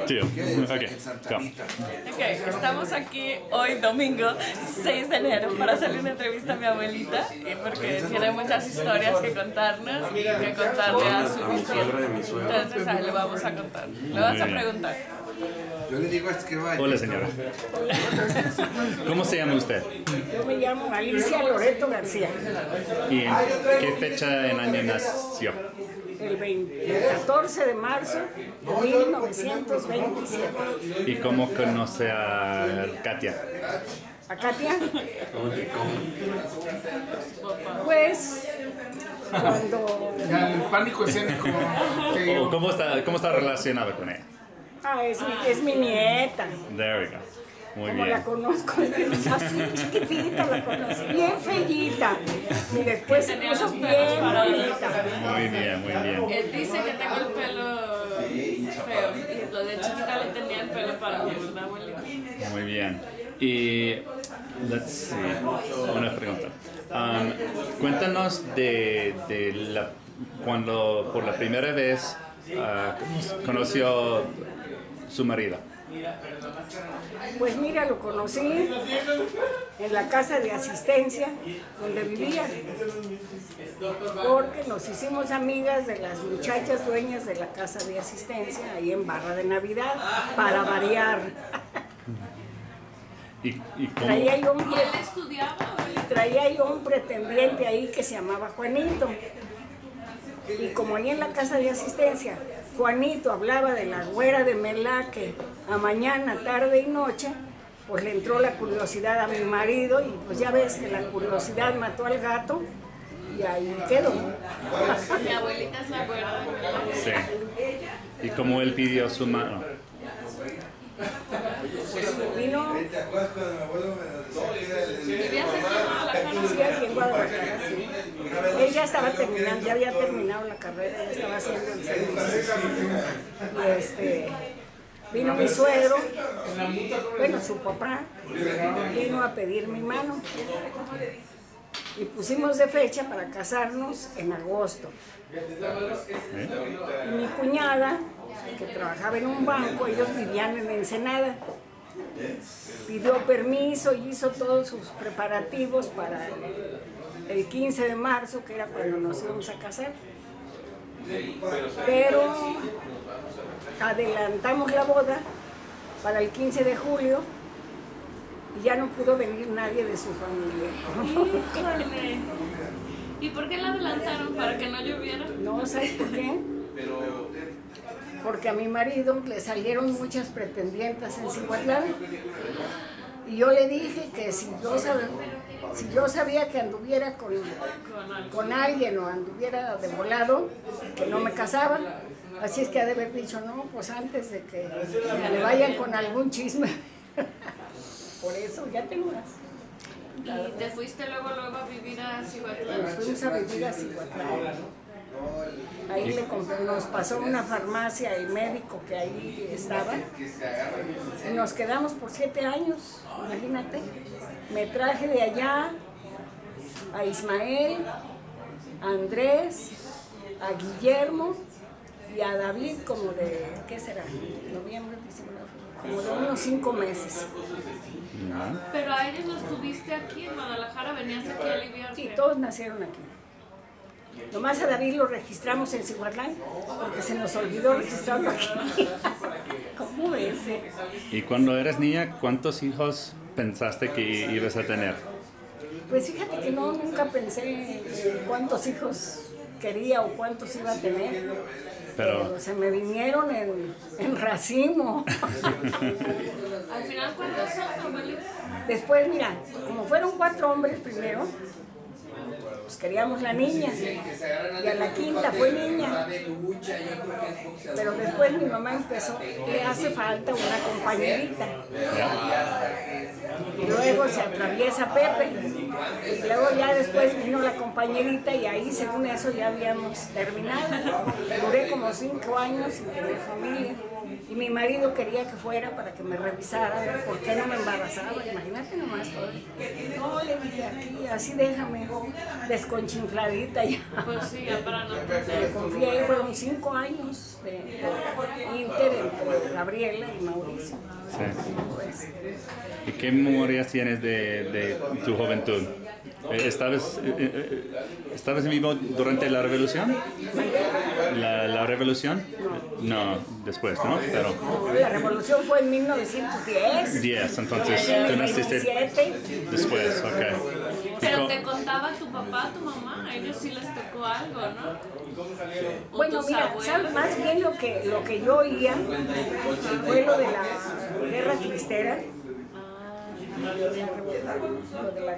to you. Okay, go. Ok, estamos aquí hoy domingo 6 de enero para hacerle una entrevista a mi abuelita porque tiene muchas historias que contarnos y que contarle a su bisnieto. Entonces ahí le vamos a contar. Le vas a preguntar. Yo le digo que vaya. Hola, señora. ¿Cómo se llama usted? Yo me llamo Alicia Loreto García. ¿Y en qué fecha en año nació? El 14 de marzo de 1927. ¿Y cómo conoce a Katia? ¿A Katia? Pues cuando... El pánico escénico. ¿O cómo está relacionado con ella? Es mi nieta. There we go. Muy Como bien. la conozco, así chiquitita la conocí, bien feillita. Y después se puso bien bonita. Muy bien, muy bien. Él dice que tengo el pelo feo y lo de chiquita le tenía el pelo para mí, ¿verdad, abuelita? Muy bien. Y let's see, una pregunta. Cuéntanos de cuando por la primera vez conoció su marido. Pues mira, lo conocí en la casa de asistencia donde vivía, porque nos hicimos amigas de las muchachas dueñas de la casa de asistencia ahí en Barra de Navidad, para variar. ¿Y cómo? Traía yo ¿Y él estudiaba? traía yo un pretendiente ahí que se llamaba Juanito. Y como ahí en la casa de asistencia, Juanito hablaba de la güera de Melaque a mañana, tarde y noche, pues le entró la curiosidad a mi marido y pues ya ves que la curiosidad mató al gato y ahí quedó. Mi abuelita es la güera de Melaque. Sí. ¿Y cómo él pidió su mano? Vino, ¿Vivías aquí en Guadalajara? sí, aquí en Guadalajara, sí. Él ya estaba terminando, ya había terminado la carrera, ya estaba haciendo el servicio. Y vino mi suegro, bueno, su papá, vino a pedir mi mano. Y pusimos de fecha para casarnos en agosto. Y mi cuñada, que trabajaba en un banco, ellos vivían en Ensenada, pidió permiso y hizo todos sus preparativos para el 15 de marzo, que era cuando nos íbamos a casar. Pero adelantamos la boda para el 15 de julio y ya no pudo venir nadie de su familia. Híjole. ¿Y por qué la adelantaron? ¿Para que no lloviera? No, ¿sabes por qué? Porque a mi marido le salieron muchas pretendientas en Cihuatlán. Y yo le dije que si yo sabía que anduviera con alguien o anduviera de volado, que no me casaba. Así es que ha de haber dicho, no, pues antes de que le vayan con algún chisme. Por eso ya tengo unas. ¿Y te fuiste luego a vivir a Cihuatlán? Nos fuimos a vivir a Cihuatlán. Ahí nos pasó una farmacia, el médico que ahí estaba, y nos quedamos por 7 años, imagínate. Me traje de allá a Ismael, a Andrés, a Guillermo y a David como de, ¿qué será? Noviembre, diciembre, como de unos 5 meses. Pero a ellos los tuviste aquí en Guadalajara, venías aquí a aliviarte. Sí, todos nacieron aquí. Nomás a David lo registramos en Cihuatlán porque se nos olvidó registrarlo aquí. ¿Cómo ves? ¿Y cuando eres niña, cuántos hijos pensaste que ibas a tener? Pues fíjate que no, nunca pensé cuántos hijos quería o cuántos iba a tener. Pero se me vinieron en racimo. Al final, ¿cuántos son, abuelita? Después, mira, como fueron 4 hombres primero, pues queríamos la niña, y a la quinta fue niña. Pero después mi mamá empezó, le hace falta una compañerita. Y luego se atraviesa Pepe, y luego ya después vino la compañerita y ahí según eso ya habíamos terminado. Duré como 5 años sin tener familia. Y mi marido quería que fuera para que me revisara, a ver por qué no me embarazaba. Imagínate nomás todo. No, le dije aquí, así déjame, desconchinfladita ya. Pues sí, ya para no Me tener. confié, fueron 5 años de inter entre Gabriela y Mauricio. Sí. Pues, ¿Y qué memorias tienes de tu juventud? ¿Estabas vivo durante la revolución? ¿La revolución? No, después, ¿no? Pero la revolución fue en 1910. 10, entonces En tú el naciste 27. después, ok. Pero te contaba tu papá, tu mamá, a ellos sí les tocó algo, ¿no? O Bueno, tus mira, abuelos. ¿sabes? Más bien lo que yo oía fue lo de la guerra cristera. Lo de la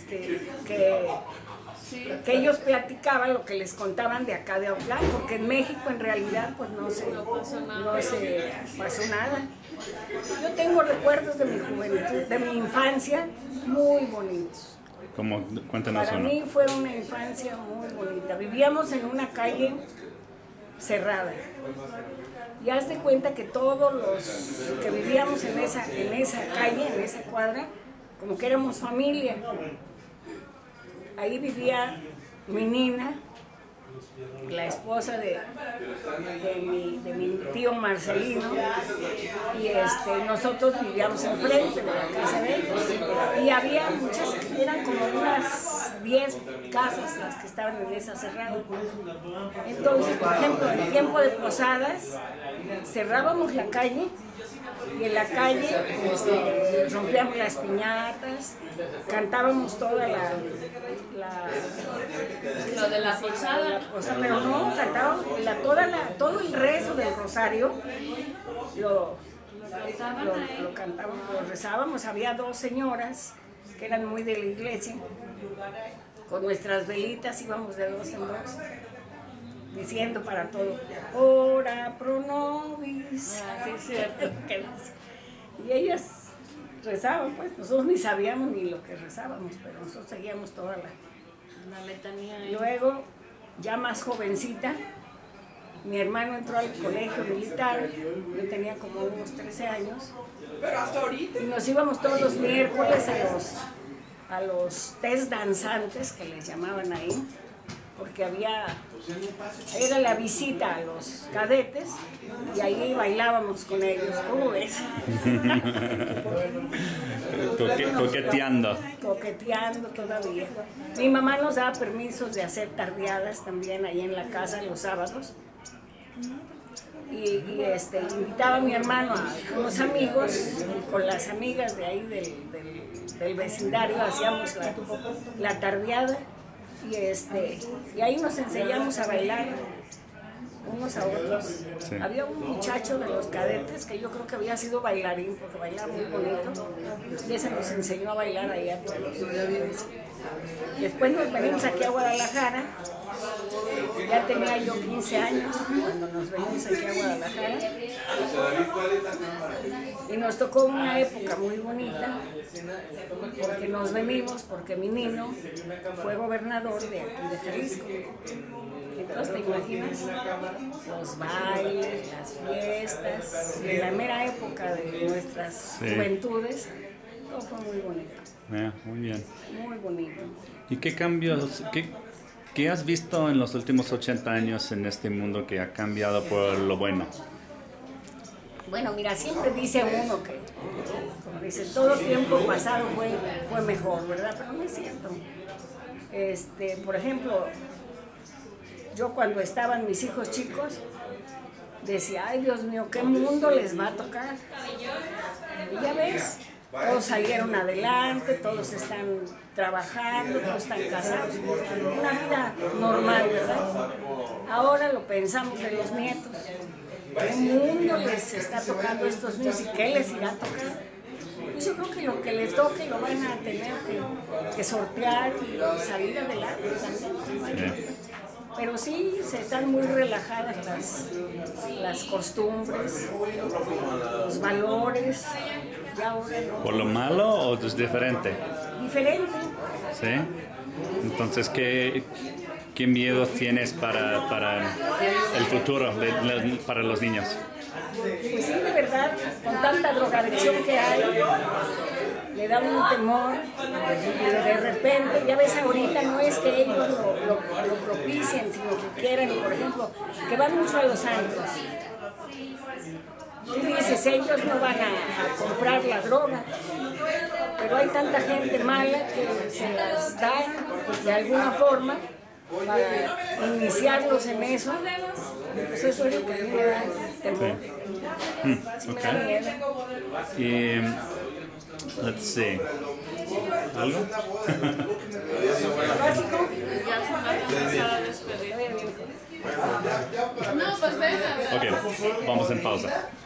Sí. que ellos platicaban, lo que les contaban de acá de Autlán, porque en México en realidad pues no se pasó nada. Yo tengo recuerdos de mi juventud, de mi infancia, muy bonitos. Como, cuéntanos Para uno. mí fue una infancia muy bonita. Vivíamos en una calle cerrada. Y haz de cuenta que todos los que vivíamos en esa calle, en esa cuadra, como que éramos familia. Ahí vivía mi nina, la esposa de mi tío Marcelino, y nosotros vivíamos enfrente de la casa de ellos. Y había muchas, eran como unas 10 casas las que estaban en esa cerrada. Entonces, por ejemplo, en tiempo de posadas, cerrábamos la calle y en la calle rompíamos las piñatas, cantábamos toda Lo de la posada. pero no, cantábamos todo el rezo del rosario, lo cantábamos, lo rezábamos. Había 2 señoras que eran muy de la iglesia, con nuestras velitas íbamos de 2 en 2, diciendo para todo, ora pro nobis. Sí, cierto. Y ellas rezaban, pues nosotros ni sabíamos ni lo que rezábamos, pero nosotros seguíamos toda La letanía. y luego, ya más jovencita, mi hermano entró al colegio militar, yo tenía como unos 13 años, y nos íbamos todos los miércoles a los test danzantes, que les llamaban ahí, porque era la visita a los cadetes, y ahí bailábamos con ellos. ¿Cómo ves? Coqueteando. Coqueteando todavía. Mi mamá nos daba permisos de hacer tardeadas también ahí en la casa los sábados. Y invitaba a mi hermano a unos amigos, y con las amigas de ahí del vecindario hacíamos la tardeada, y ahí nos enseñamos a bailar unos a otros. Sí. Había un muchacho de los cadetes que yo creo que había sido bailarín, porque bailaba muy bonito, y ese nos enseñó a bailar ahí a todos. Después nos venimos aquí a Guadalajara. Ya tenía yo 15 años cuando nos venimos aquí a Guadalajara, y nos tocó una época muy bonita, porque nos venimos, porque mi nino fue gobernador de aquí de Jalisco. Entonces, ¿te imaginas? Los bailes, las fiestas, en la mera época de nuestras juventudes, todo fue muy bonito. Muy bien. Muy bonito. ¿Y qué cambios, qué has visto en los últimos 80 años en este mundo que ha cambiado por lo bueno? Bueno, mira, siempre dice uno que, como dice, todo tiempo pasado fue mejor, ¿verdad? Pero no es cierto. Por ejemplo, yo cuando estaban mis hijos chicos, decía, ay Dios mío, ¿qué mundo les va a tocar? Y ya ves, todos salieron adelante, todos están trabajando, todos están casados, una vida normal, ¿verdad? Ahora lo pensamos de los nietos. ¿Qué mundo les está tocando a estos niños y qué les irá a tocar? Pues yo creo que lo que les toque lo van a tener que sortear y salir adelante también. Pero sí, se están muy relajadas las costumbres, los valores. Ya ahora no. ¿Por lo malo o es diferente? Diferente. ¿Sí? Entonces, ¿qué miedos tienes para el futuro para los niños? Pues sí, de verdad, con tanta drogadicción que hay, le da un temor, y de repente, ya ves ahorita, no es que ellos lo propicien, sino que quieren, por ejemplo, que van mucho a los antros. Tú dices, ellos no van a comprar la droga, pero hay tanta gente mala que se las da de alguna forma para iniciarlos en eso. Pues eso es lo que a mí me da temor. Sí me da miedo. Let's see. ¿Algo? Básico. Ya se va a empezar a despedir. No, pues venga. Ok, vamos en pausa.